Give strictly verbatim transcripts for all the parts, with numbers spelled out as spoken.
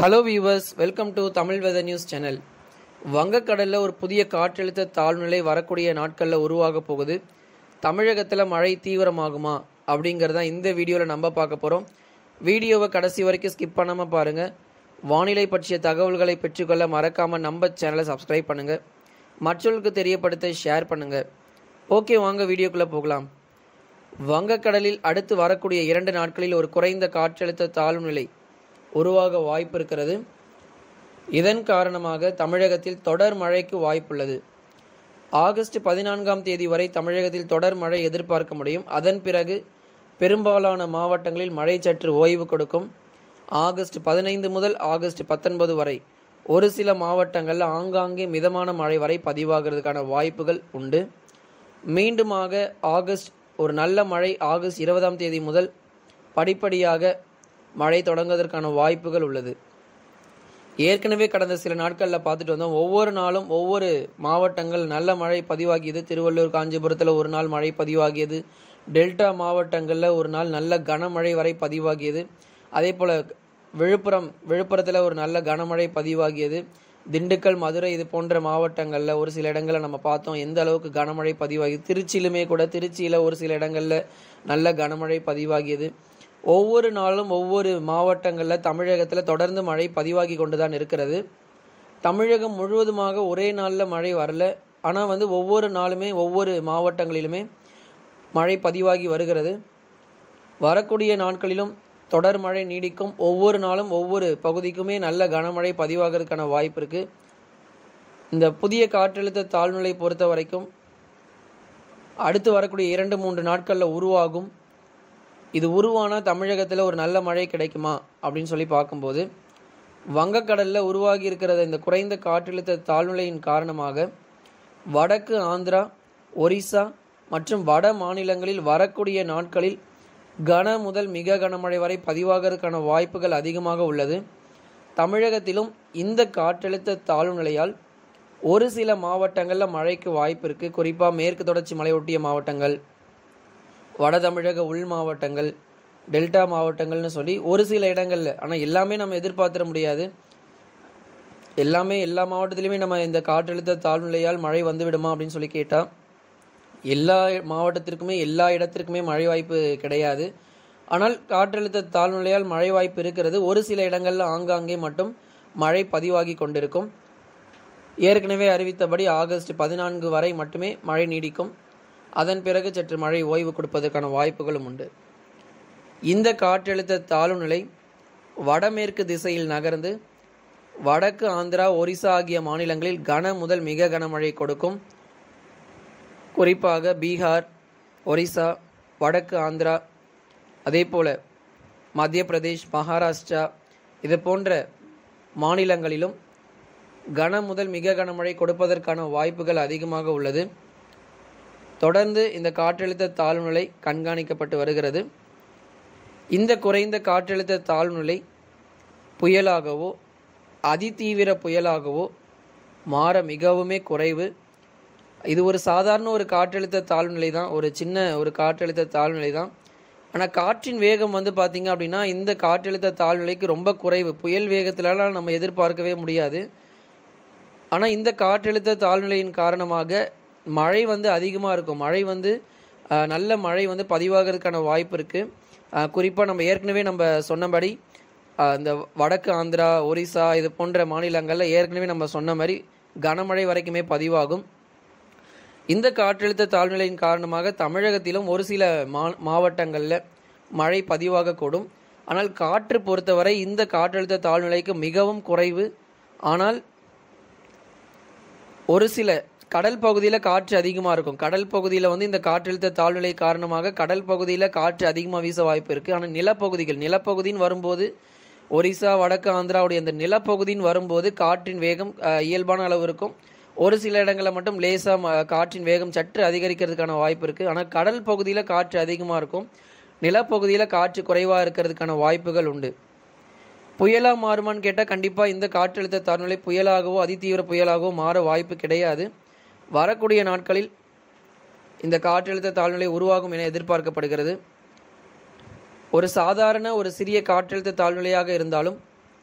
Hello viewers, welcome to Tamil weather news channel. வங்கக்கடலில் ஒரு புதிய காற்றழுத்த தாழ்வுநிலை வரக்கூடிய நாட்களில் உருவாக போகுது. தமிழகத்தில் மழை தீவிரமாகுமா அப்படிங்கிறதான் இந்த வீடியோவில் நம்ம பார்க்க போகிறோம். வீடியோவை கடைசி வரைக்கும் ஸ்கிப் பண்ணாமல் பாருங்கள். வானிலை பற்றிய தகவல்களை பெற்றுக்கொள்ள மறக்காமல் நம்ம சேனலை சப்ஸ்கிரைப் பண்ணுங்கள். மற்றவர்களுக்கு தெரியப்படுத்த ஷேர் பண்ணுங்கள். ஓகே, வாங்க வீடியோக்குள்ளே போகலாம். வங்கக்கடலில் அடுத்து வரக்கூடிய இரண்டு நாட்களில் ஒரு குறைந்த காற்றழுத்த தாழ்வுநிலை உருவாக வாய்ப்பு இருக்கிறது. இதன் காரணமாக தமிழகத்தில் தொடர் மழைக்கு வாய்ப்புள்ளது. ஆகஸ்ட் பதினான்காம் தேதி வரை தமிழகத்தில் தொடர் மழை எதிர்பார்க்க முடியும். அதன் பிறகு பெரும்பாலான மாவட்டங்களில் மழை சற்று ஓய்வு கொடுக்கும். ஆகஸ்ட் பதினைந்து முதல் ஆகஸ்ட் பத்தொன்பது வரை ஒரு சில மாவட்டங்களில் ஆங்காங்கே மிதமான மழை வரை பதிவாகிறதுக்கான வாய்ப்புகள் உண்டு. மீண்டுமாக ஆகஸ்ட் ஒரு நல்ல மழை ஆகஸ்ட் இருபதாம் தேதி முதல் படிப்படியாக மழை தொடங்குவதற்கான வாய்ப்புகள் உள்ளது. ஏற்கனவே கடந்த சில நாட்களில் பார்த்துட்டு வந்தோம். ஒவ்வொரு நாளும் ஒவ்வொரு மாவட்டங்கள் நல்ல மழை பதிவாகியது. திருவள்ளூர், காஞ்சிபுரத்தில் ஒரு நாள் மழை பதிவாகியது. டெல்டா மாவட்டங்களில் ஒரு நாள் நல்ல கனமழை வரை பதிவாகியது. அதே போல் விழுப்புரம் விழுப்புரத்தில் ஒரு நல்ல கனமழை பதிவாகியது. திண்டுக்கல், மதுரை இது போன்ற மாவட்டங்களில் ஒரு சில இடங்களில் நம்ம பார்த்தோம் எந்த அளவுக்கு கனமழை பதிவாகியது. திருச்சியிலுமே கூட திருச்சியில் ஒரு சில இடங்களில் நல்ல கனமழை பதிவாகியது. ஒவ்வொரு நாளும் ஒவ்வொரு மாவட்டங்களில் தமிழகத்தில் தொடர்ந்து மழை பதிவாகி கொண்டு தான் இருக்கிறது. தமிழகம் முழுவதுமாக ஒரே நாளில் மழை வரல. ஆனால் வந்து ஒவ்வொரு நாளுமே ஒவ்வொரு மாவட்டங்களிலுமே மழை பதிவாகி வருகிறது. வரக்கூடிய நாட்களிலும் தொடர் மழை நீடிக்கும். ஒவ்வொரு நாளும் ஒவ்வொரு பகுதிக்குமே நல்ல கனமழை பதிவாகிறதுக்கான வாய்ப்பு இருக்குது. இந்த புதிய காற்றழுத்த தாழ்வுநிலை பொறுத்த வரைக்கும் அடுத்து வரக்கூடிய இரண்டு மூன்று நாட்களில் உருவாகும். இது உருவானால் தமிழகத்தில் ஒரு நல்ல மழை கிடைக்குமா அப்படின்னு சொல்லி பார்க்கும்போது, வங்கக்கடலில் உருவாகி இருக்கிற இந்த குறைந்த காற்றழுத்த தாழ்வுநிலையின் காரணமாக வடக்கு ஆந்திரா, ஒரிசா மற்றும் வட மாநிலங்களில் வரக்கூடிய நாட்களில் கன முதல் மிக கனமழை வரை பதிவாகிறதுக்கான வாய்ப்புகள் அதிகமாக உள்ளது. தமிழகத்திலும் இந்த காற்றழுத்த தாழ்வுநிலையால் ஒரு சில மாவட்டங்களில் மழைக்கு வாய்ப்பு இருக்குது. குறிப்பாக மேற்கு தொடர்ச்சி மலையொட்டிய மாவட்டங்கள், வட தமிழக உள் மாவட்டங்கள், டெல்டா மாவட்டங்கள்னு சொல்லி ஒரு சில இடங்களில், ஆனால் எல்லாமே நம்ம எதிர்பார்த்திட முடியாது. எல்லாமே எல்லா மாவட்டத்திலையுமே நம்ம இந்த காற்றழுத்த தாழ்வுநிலையால் மழை வந்து விடுமா அப்படின்னு சொல்லி கேட்டால் எல்லா மாவட்டத்திற்குமே எல்லா இடத்திற்குமே மழை வாய்ப்பு கிடையாது. ஆனால் காற்றழுத்த தாழ்வுநிலையால் மழை வாய்ப்பு இருக்கிறது. ஒரு சில இடங்களில் ஆங்காங்கே மட்டும் மழை பதிவாகி கொண்டிருக்கும். ஏற்கனவே அறிவித்தபடி ஆகஸ்ட் பதினான்கு வரை மட்டுமே மழை நீடிக்கும். அதன் பிறகு சற்று மழை ஓய்வு கொடுப்பதற்கான வாய்ப்புகளும் உண்டு. இந்த காற்றழுத்த தாழ்வுநிலை வடமேற்கு திசையில் நகர்ந்து வடக்கு ஆந்திரா, ஒரிசா ஆகிய மாநிலங்களில் கன முதல் மிக கனமழை கொடுக்கும். குறிப்பாக பீகார், ஒரிசா, வடக்கு ஆந்திரா, அதே போல் மத்திய பிரதேஷ், மகாராஷ்டிரா இது போன்ற மாநிலங்களிலும் கன முதல் மிக கனமழை கொடுப்பதற்கான வாய்ப்புகள் அதிகமாக உள்ளது. தொடர்ந்து இந்த காற்றழுத்த தாழ்வுநிலை கண்காணிக்கப்பட்டு வருகிறது. இந்த குறைந்த காற்றழுத்த தாழ்வுநிலை புயலாகவோ அதிதீவிர புயலாகவோ மாற மிகவுமே குறைவு. இது ஒரு சாதாரண ஒரு காற்றழுத்த தாழ்வுநிலை தான், ஒரு சின்ன ஒரு காற்றழுத்த தாழ்வுநிலை தான். ஆனால் காற்றின் வேகம் வந்து பார்த்திங்க அப்படின்னா இந்த காற்றழுத்த தாழ்வுநிலைக்கு ரொம்ப குறைவு. புயல் வேகத்திலலாம் நம்ம எதிர்பார்க்கவே முடியாது. ஆனால் இந்த காற்றழுத்த தாழ்வுநிலையின் காரணமாக மழை வந்து அதிகமாக இருக்கும். மழை வந்து நல்ல மழை வந்து பதிவாகிறதுக்கான வாய்ப்பு இருக்குது. குறிப்பாக நம்ம ஏற்கனவே நம்ம சொன்னபடி இந்த வடக்கு ஆந்திரா, ஒரிசா இது போன்ற மாநிலங்களில் ஏற்கனவே நம்ம சொன்ன மாதிரி கனமழை வரைக்குமே பதிவாகும். இந்த காற்றழுத்த தாழ்வுநிலையின் காரணமாக தமிழகத்திலும் ஒரு சில மா மாவட்டங்களில் மழை பதிவாகக்கூடும். ஆனால் காற்று பொறுத்தவரை இந்த காற்றழுத்த தாழ்வுநிலைக்கு மிகவும் குறைவு. ஆனால் ஒரு சில கடல் பகுதியில் காற்று அதிகமாக இருக்கும். கடல் பகுதியில் வந்து இந்த காற்றழுத்த தாழ்வுநிலை காரணமாக கடல் பகுதியில் காற்று அதிகமாக வீச வாய்ப்பு இருக்குது. ஆனால் நிலப்பகுதிகள் நிலப்பகுதின்னு வரும்போது ஒரிசா, வடக்கு ஆந்திராவுடைய அந்த நிலப்பகுதின்னு வரும்போது காற்றின் வேகம் இயல்பான அளவு இருக்கும். ஒரு சில இடங்களில் மட்டும் லேசாக காற்றின் வேகம் சற்று அதிகரிக்கிறதுக்கான வாய்ப்பு இருக்குது. ஆனால் கடல் பகுதியில் காற்று அதிகமாக இருக்கும். நிலப்பகுதியில் காற்று குறைவாக இருக்கிறதுக்கான வாய்ப்புகள் உண்டு. புயலாக மாறுமான்னு கேட்டால் கண்டிப்பாக இந்த காற்றழுத்த தாழ்வுநிலை புயலாகவோ அதிதீவிர புயலாகவோ மாற வாய்ப்பு கிடையாது. வரக்கூடிய நாட்களில் இந்த காற்றழுத்த தாழ்வுநிலை உருவாகும் என எதிர்பார்க்கப்படுகிறது. ஒரு சாதாரண ஒரு சிறிய காற்றழுத்த தாழ்நிலையாக இருந்தாலும்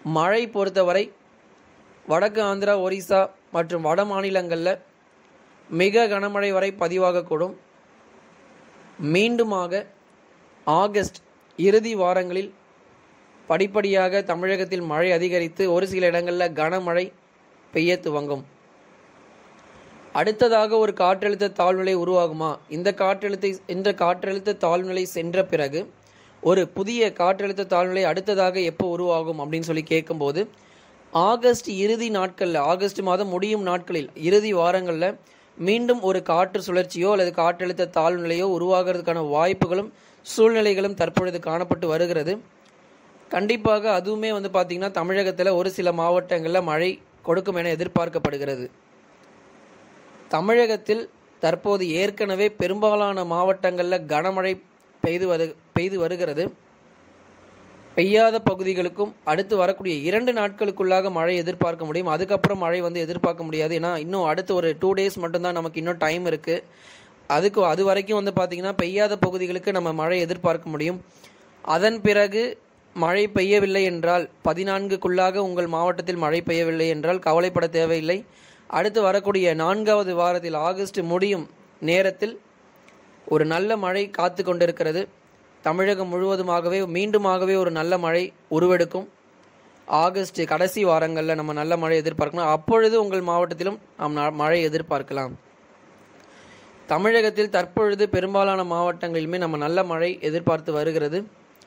மழை பொறுத்தவரை வடக்கு ஆந்திரா, ஒரிசா மற்றும் வட மாநிலங்களில் மிக கனமழை வரை பதிவாகக்கூடும். மீண்டுமாக ஆகஸ்ட் இறுதி வாரங்களில் படிப்படியாக தமிழகத்தில் மழை அதிகரித்து ஒரு சில இடங்களில் கனமழை பெய்ய துவங்கும். அடுத்ததாக ஒரு காற்றழுத்த தாழ்நிலை உருவாகுமா? இந்த காற்றழுத்த இந்த காற்றழுத்த தாழ்நிலை சென்ற பிறகு ஒரு புதிய காற்றழுத்த தாழ்நிலை அடுத்ததாக எப்போ உருவாகும் அப்படின்னு சொல்லி கேட்கும்போது, ஆகஸ்ட் இறுதி நாட்களில், ஆகஸ்ட் மாதம் முடியும் நாட்களில், இறுதி வாரங்களில் மீண்டும் ஒரு காற்று சுழற்சியோ அல்லது காற்றழுத்த தாழ்நிலையோ உருவாகிறதுக்கான வாய்ப்புகளும் சூழ்நிலைகளும் தற்பொழுது காணப்பட்டு வருகிறது. கண்டிப்பாக அதுவுமே வந்து பார்த்திங்கன்னா தமிழகத்தில் ஒரு சில மாவட்டங்களில் மழை கொடுக்கும் என எதிர்பார்க்கப்படுகிறது. தமிழகத்தில் தற்போது ஏற்கனவே பெரும்பாலான மாவட்டங்களில் கனமழை பெய்து வரு பெய்து வருகிறது. பெய்யாத பகுதிகளுக்கும் அடுத்து வரக்கூடிய இரண்டு நாட்களுக்குள்ளாக மழை எதிர்பார்க்க முடியும். அதுக்கப்புறம் மழை வந்து எதிர்பார்க்க முடியாது. ஏன்னா இன்னும் அடுத்து ஒரு டூ டேஸ் மட்டும்தான் நமக்கு இன்னும் டைம் இருக்குது. அதுக்கு அது வரைக்கும் வந்து பார்த்திங்கன்னா பெய்யாத பகுதிகளுக்கு நம்ம மழை எதிர்பார்க்க முடியும். அதன் பிறகு மழை பெய்யவில்லை என்றால், பதினான்குக்குள்ளாக உங்கள் மாவட்டத்தில் மழை பெய்யவில்லை என்றால் கவலைப்பட தேவையில்லை. அடுத்து வரக்கூடிய நான்காவது வாரத்தில், ஆகஸ்ட் முடியும் நேரத்தில் ஒரு நல்ல மழை காத்து கொண்டிருக்கிறது. தமிழகம் முழுவதுமாகவே மீண்டுமாகவே ஒரு நல்ல மழை உருவெடுக்கும். ஆகஸ்ட் கடைசி வாரங்களில் நம்ம நல்ல மழை எதிர்பார்க்கலாம். அப்பொழுது உங்கள் மாவட்டத்திலும் நாம் மழை எதிர்பார்க்கலாம். தமிழகத்தில் தற்பொழுது பெரும்பாலான மாவட்டங்களிலுமே நம்ம நல்ல மழை எதிர்பார்த்து வருகிறது.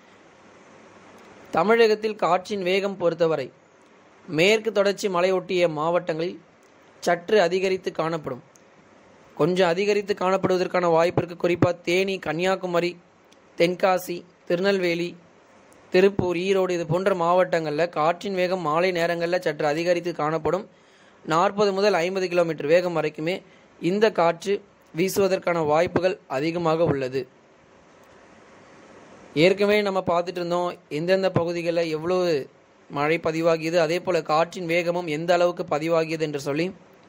தமிழகத்தில் காற்றின் வேகம் பொறுத்தவரை மேற்கு தொடர்ச்சி மலையொட்டிய மாவட்டங்களில் சற்று அதிகரித்து காணப்படும். கொஞ்சம் அதிகரித்து காணப்படுவதற்கான வாய்ப்பு இருக்குது. குறிப்பாக தேனி, கன்னியாகுமரி, தென்காசி, திருநெல்வேலி, திருப்பூர், ஈரோடு இது போன்ற மாவட்டங்களில் காற்றின் வேகம் மாலை நேரங்களில் சற்று அதிகரித்து காணப்படும். நாற்பது முதல் ஐம்பது கிலோமீட்டர் வேகம் வரைக்குமே இந்த காற்று வீசுவதற்கான வாய்ப்புகள் அதிகமாக உள்ளது. ஏற்கனவே நம்ம பார்த்துட்டு இருந்தோம் எந்தெந்த பகுதிகளில் எவ்வளவு மழை பதிவாகியது, அதே போல் காற்றின் வேகமும் எந்த அளவுக்கு பதிவாகியது என்று சொல்லி.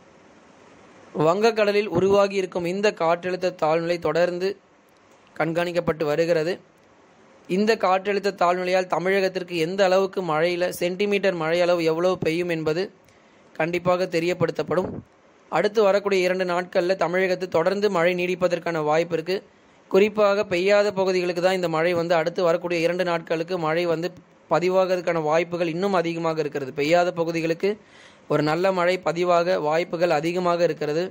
வங்கக்கடலில் உருவாகி இருக்கும் இந்த காற்றழுத்த தாழ்நிலை தொடர்ந்து கண்காணிக்கப்பட்டு வருகிறது. இந்த காற்றழுத்த தாழ்நிலையால் தமிழகத்திற்கு எந்த அளவுக்கு மழையில் சென்டிமீட்டர் மழை அளவு எவ்வளவு பெய்யும் என்பது கண்டிப்பாக தெரியப்படுத்தப்படும். அடுத்து வரக்கூடிய இரண்டு நாட்களில் தமிழகத்தில் தொடர்ந்து மழை நீடிப்பதற்கான வாய்ப்பு இருக்குது. குறிப்பாக பெய்யாத பகுதிகளுக்கு தான் இந்த மழை வந்து அடுத்து வரக்கூடிய இரண்டு நாட்களுக்கு மழை வந்து பதிவாகிறதுக்கான வாய்ப்புகள் இன்னும் அதிகமாக இருக்கிறது. பெய்யாத பகுதிகளுக்கு ஒரு நல்ல மழை பதிவாக வாய்ப்புகள் அதிகமாக இருக்கிறது.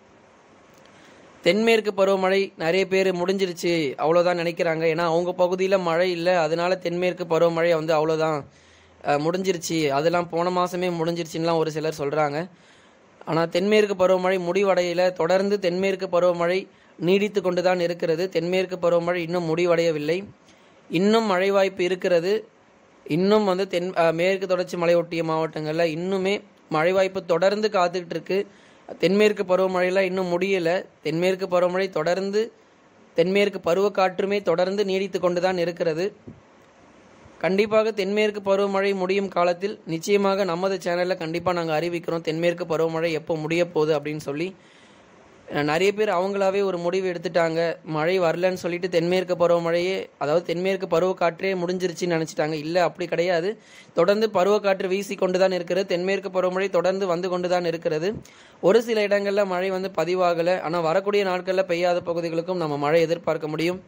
தென்மேற்கு பருவமழை நிறைய பேர் முடிஞ்சிருச்சு அவ்வளோதான் நினைக்கிறாங்க. ஏன்னா அவங்க பகுதியில் மழை இல்லை, அதனால தென்மேற்கு பருவமழை வந்து அவ்வளோதான் முடிஞ்சிருச்சு, அதெல்லாம் போன மாதமே முடிஞ்சிருச்சுன்னெலாம் ஒரு சிலர் சொல்கிறாங்க. ஆனால் தென்மேற்கு பருவமழை முடிவடையில் தொடர்ந்து தென்மேற்கு பருவமழை நீடித்து கொண்டு தான் இருக்கிறது. தென்மேற்கு பருவமழை இன்னும் முடிவடையவில்லை. இன்னும் மழை வாய்ப்பு இருக்கிறது. இன்னும் வந்து தென் மேற்கு தொடர்ச்சி மலையொட்டிய மாவட்டங்களில் இன்னுமே மழை வாய்ப்பு தொடர்ந்து காத்துக்கிட்டு இருக்கு. தென்மேற்கு பருவமழையெல்லாம் இன்னும் முடியலை. தென்மேற்கு பருவமழை தொடர்ந்து தென்மேற்கு பருவக்காற்றுமே தொடர்ந்து நீடித்து கொண்டு தான் இருக்கிறது. கண்டிப்பாக தென்மேற்கு பருவமழை முடியும் காலத்தில் நிச்சயமாக நமது சேனலில் கண்டிப்பாக நாங்கள் அறிவிக்கிறோம் தென்மேற்கு பருவமழை எப்போ முடிய போகுது அப்படின்னு சொல்லி. நிறைய பேர் அவங்களாவே ஒரு முடிவு எடுத்துட்டாங்க, மழை வரலன்னு சொல்லிட்டு தென்மேற்கு பருவமழையே, அதாவது தென்மேற்கு பருவக்காற்றே முடிஞ்சிருச்சுன்னு நினச்சிட்டாங்க. இல்லை, அப்படி கிடையாது. தொடர்ந்து பருவக்காற்று வீசி கொண்டு தான் இருக்கிறது. தென்மேற்கு பருவமழை தொடர்ந்து வந்து கொண்டு தான் இருக்கிறது. ஒரு சில இடங்களில் மழை வந்து பதிவாகலை. ஆனால் வரக்கூடிய நாட்களில் பெய்யாத பகுதிகளுக்கும் நம்ம மழை எதிர்பார்க்க முடியும்.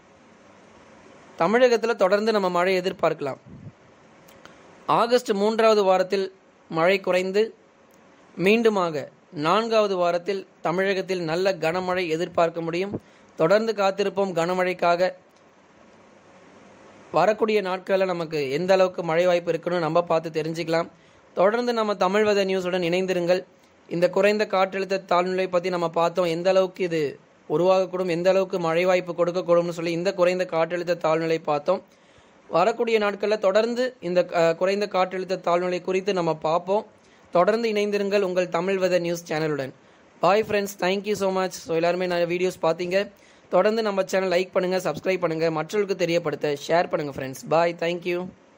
தமிழகத்தில் தொடர்ந்து நம்ம மழை எதிர்பார்க்கலாம். ஆகஸ்ட் மூன்றாவது வாரத்தில் மழை குறைந்து மீண்டுமாக நான்காவது வாரத்தில் தமிழகத்தில் நல்ல கனமழை எதிர்பார்க்க முடியும். தொடர்ந்து காத்திருப்போம் கனமழைக்காக. வரக்கூடிய நாட்களில் நமக்கு எந்த அளவுக்கு மழை வாய்ப்பு இருக்குன்னு நம்ம பார்த்து தெரிஞ்சுக்கலாம். தொடர்ந்து நம்ம தமிழ் வெதர் நியூஸுடன் இணைந்திருங்கள். இந்த குறைந்த காற்றழுத்த தாழ்நிலை பற்றி நம்ம பார்த்தோம், எந்த அளவுக்கு இது உருவாகக்கூடும், எந்த அளவுக்கு மழை வாய்ப்பு கொடுக்கக்கூடும்னு சொல்லி இந்த குறைந்த காற்றழுத்த தாழ்நிலை பார்த்தோம். வரக்கூடிய நாட்களில் தொடர்ந்து இந்த குறைந்த காற்றழுத்த தாழ்நிலை குறித்து நம்ம பார்ப்போம். தொடர்ந்து இணைந்திருங்கள் உங்கள் தமிழ் வெதர் நியூஸ் சேனலுடன். Bye friends, thank you so much. So எல்லாருமே நிறைய வீடியோஸ் பார்த்தீங்க. தொடர்ந்து நம்ம சேனல் லைக் பண்ணுங்கள், சப்ஸ்கிரைப் பண்ணுங்கள், மற்றவர்களுக்கு தெரியப்படுத்த ஷேர் பண்ணுங்கள் ஃப்ரெண்ட்ஸ். பாய், தேங்க்யூ.